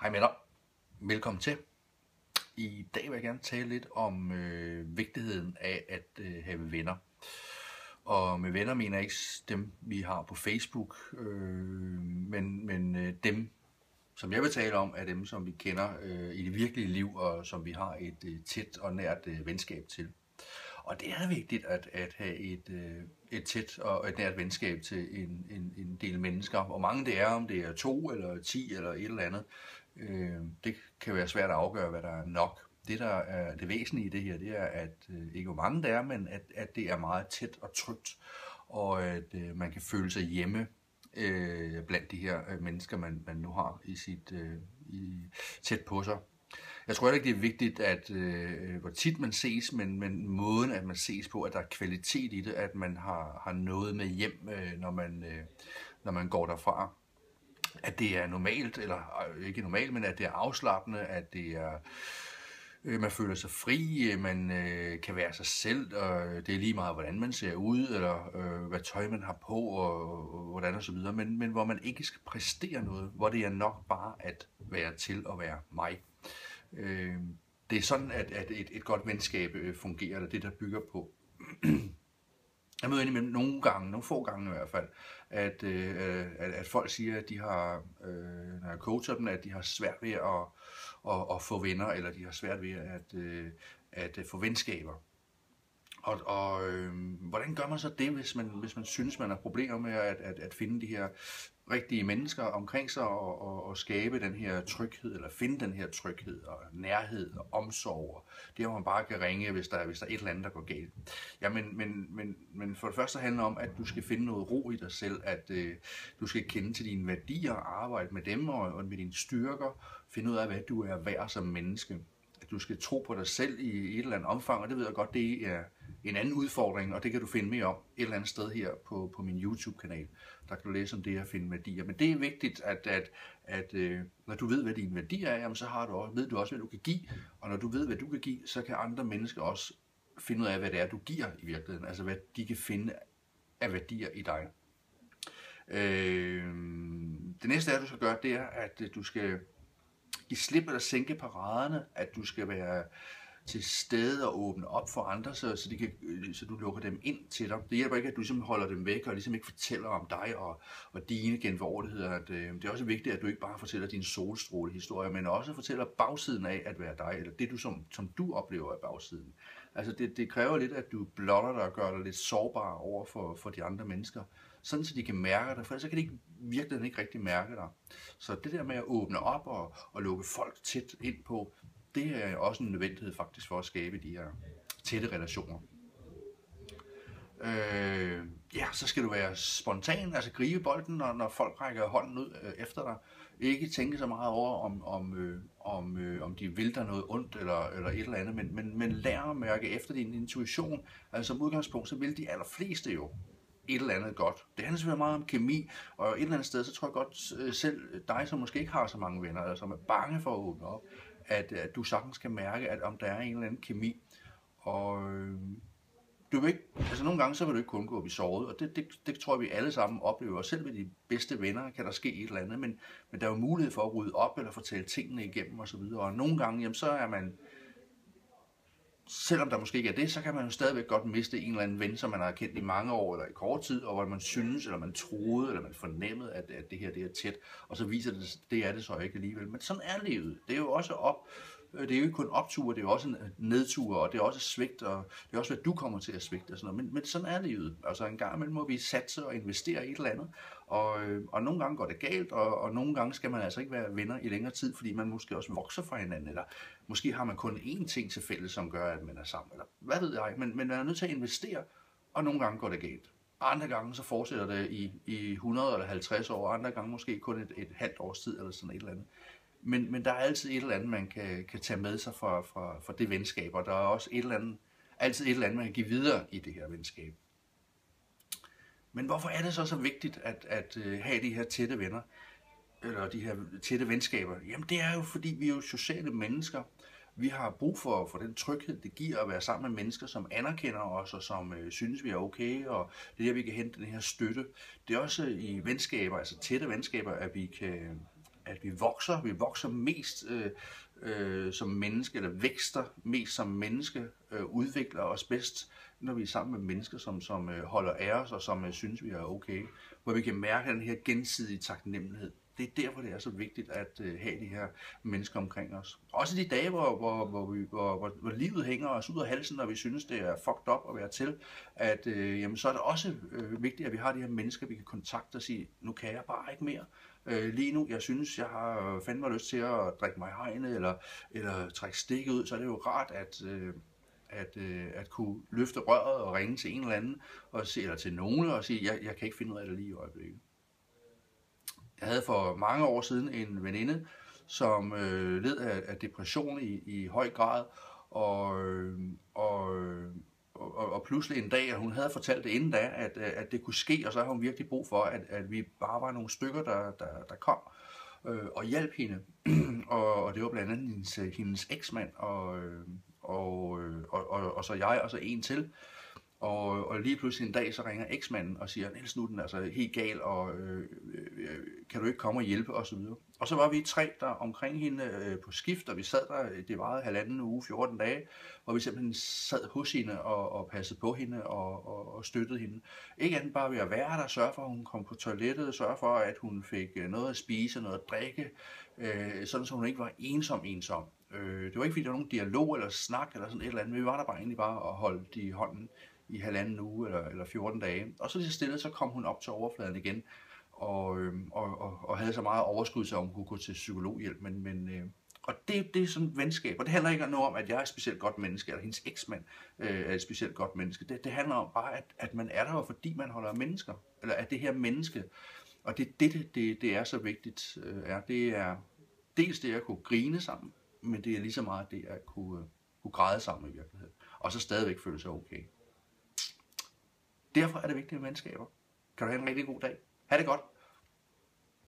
Hej med dig. Velkommen til. I dag vil jeg gerne tale lidt om vigtigheden af at have venner. Og med venner mener jeg ikke dem, vi har på Facebook, men dem, som jeg vil tale om, er dem, som vi kender i det virkelige liv, og som vi har et tæt og nært venskab til. Og det er vigtigt at have et tæt og et nært venskab til en del mennesker. Hvor mange det er, om det er 2 eller 10 eller et eller andet, det kan være svært at afgøre, hvad der er nok. Det, der er det væsentlige i det her, det er, at ikke hvor mange det er, men at det er meget tæt og trygt, og at man kan føle sig hjemme blandt de her mennesker, man nu har tæt på sig. Jeg tror ikke, det er vigtigt, at hvor tit man ses, men måden, at man ses på, at der er kvalitet i det, at man har noget med hjem, når man går derfra. At det er normalt, eller ikke normalt, men at det er afslappende, at det er, man føler sig fri, man kan være sig selv, og det er lige meget, hvordan man ser ud, eller hvad tøj man har på, og hvordan og så videre, men hvor man ikke skal præstere noget, hvor det er nok bare at være til at være mig. Det er sådan, at et godt venskab fungerer, eller det, der bygger på. Jeg møder indimellem nogle få gange i hvert fald, at folk siger, at de har, når jeg coacher dem, at de har svært ved at få venner, eller de har svært ved at få venskaber. Og hvordan gør man så det, hvis man synes, man har problemer med at finde de her rigtige mennesker omkring sig og skabe den her tryghed, eller finde den her tryghed og nærhed og omsorg. Det, hvor man bare kan ringe, hvis der er et eller andet, der går galt. Ja, men for det første handler det om, at du skal finde noget ro i dig selv, at du skal kende til dine værdier, arbejde med dem og med dine styrker, finde ud af, hvad du er værd som menneske. At du skal tro på dig selv i et eller andet omfang, og det ved jeg godt, det er en anden udfordring, og det kan du finde mere om et eller andet sted her på min YouTube-kanal. Der kan du læse om det at finde værdier. Men det er vigtigt, at når du ved, hvad dine værdier er, jamen, så ved du også, hvad du kan give. Og når du ved, hvad du kan give, så kan andre mennesker også finde ud af, hvad det er, du giver i virkeligheden. Altså hvad de kan finde af værdier i dig. Det næste, du skal gøre, det er, at du skal give slip eller sænke paraderne, at du skal være til stede og åbne op for andre, så du lukker dem ind til dig. Det hjælper ikke, at du ligesom holder dem væk og ligesom ikke fortæller om dig og dine genvordigheder. Det er også vigtigt, at du ikke bare fortæller din solstrålehistorie, men også fortæller bagsiden af at være dig, eller det, som du oplever af bagsiden. Altså det kræver lidt, at du blotter dig og gør dig lidt sårbar over for de andre mennesker, sådan så de kan mærke dig, for ellers kan de virkelig ikke rigtig mærke dig. Så det der med at åbne op og lukke folk tæt ind på, det er også en nødvendighed faktisk for at skabe de her tætte relationer. Så skal du være spontan, altså gribe bolden, når folk rækker hånden ud efter dig. Ikke tænke så meget over, om de vil dig noget ondt eller et eller andet, men lær at mærke efter din intuition. Altså som udgangspunkt, så vil de allerfleste jo et eller andet godt. Det handler selvfølgelig meget om kemi, og et eller andet sted, så tror jeg godt selv dig, som måske ikke har så mange venner, eller som er bange for at åbne op, at du sagtens kan mærke, at om der er en eller anden kemi. Og du vil ikke, altså nogle gange så vil du ikke kun gå op i såret, og det tror jeg vi alle sammen oplever. Selv med de bedste venner kan der ske et eller andet, men der er jo mulighed for at rydde op eller fortælle tingene igennem osv. Og nogle gange, jamen, så er man, selvom der måske ikke er det, så kan man jo stadigvæk godt miste en eller anden ven, som man har kendt i mange år eller i kort tid, og hvor man synes, eller man troede, eller man fornemmede, at det her det er tæt, og så viser det er det så ikke alligevel. Men sådan er livet. Det er jo også det er jo ikke kun opture, det er jo også nedture, og det er også svigt, og det er også, hvad du kommer til at svigte og sådan noget. Men sådan er livet. Altså en gang imellem må vi satse og investere i et eller andet, og nogle gange går det galt, og nogle gange skal man altså ikke være venner i længere tid, fordi man måske også vokser fra hinanden, eller måske har man kun én ting til fælles, som gør, at man er sammen, eller hvad ved jeg, men man er nødt til at investere, og nogle gange går det galt. Andre gange så fortsætter det i 100 eller 50 år, andre gange måske kun et halvt års tid, eller sådan et eller andet. Men der er altid et eller andet, man kan tage med sig fra det venskab, og der er også altid et eller andet, man kan give videre i det her venskab. Men hvorfor er det så vigtigt at have de her tætte venner, eller de her tætte venskaber? Jamen det er jo, fordi vi er jo sociale mennesker. Vi har brug for den tryghed, det giver at være sammen med mennesker, som anerkender os, og som synes, vi er okay, og det er der, vi kan hente den her støtte. Det er også i venskaber, altså tætte venskaber, at vi kan at vi vokser mest som menneske, eller vækster mest som menneske, udvikler os bedst, når vi er sammen med mennesker, som holder af os, og som synes, vi er okay. Hvor vi kan mærke den her gensidige taknemmelighed. Det er derfor, det er så vigtigt at have de her mennesker omkring os. Også de dage, hvor livet hænger os ud af halsen, og vi synes, det er fucked up at være til, at jamen, så er det også vigtigt, at vi har de her mennesker, vi kan kontakte og sige, nu kan jeg bare ikke mere. Lige nu, jeg synes, jeg har fandme lyst til at drikke mig i hegnet, eller trække stikket ud, så er det jo rart at kunne løfte røret og ringe til en eller anden, eller til nogen, og sige, jeg kan ikke finde ud af det lige i øjeblikket. Jeg havde for mange år siden en veninde, som led af depression i høj grad, og pludselig en dag, at hun havde fortalt det inden da, at det kunne ske, og så har hun virkelig brug for, at vi bare var nogle stykker, der kom og hjalp hende. Og det var blandt andet hendes eksmand, og så jeg, og så en til. Og lige pludselig en dag, så ringer eksmanden og siger, Niels, nu er den altså helt gal, og kan du ikke komme og hjælpe, og så videre. Og så var vi 3 der omkring hende på skift, og vi sad der, det varede 1,5 uge, 14 dage, hvor vi simpelthen sad hos hende og passede på hende og støttede hende. Ikke andet bare ved at være der, sørge for, at hun kom på toilettet, sørge for, at hun fik noget at spise, noget at drikke, sådan så hun ikke var ensom. Det var ikke, fordi der var nogen dialog eller snak eller sådan et eller andet, vi var der bare egentlig bare og holdt i hånden i 1,5 uge eller 14 dage. Og så lige så stille, så kom hun op til overfladen igen, og havde så meget overskud, så hun kunne gå til psykologhjælp. Og det er sådan et venskab, og det handler ikke om noget om, at jeg er et specielt godt menneske, eller hendes eksmand er et specielt godt menneske. Det handler om bare, at man er der, fordi man holder af mennesker, eller at det her menneske. Og det er så vigtigt. Det er dels det at kunne grine sammen, men det er lige så meget det at kunne græde sammen i virkeligheden, og så stadigvæk føle sig okay. Derfor er det vigtigt med venskaber. Kan du have en rigtig god dag. Ha' det godt.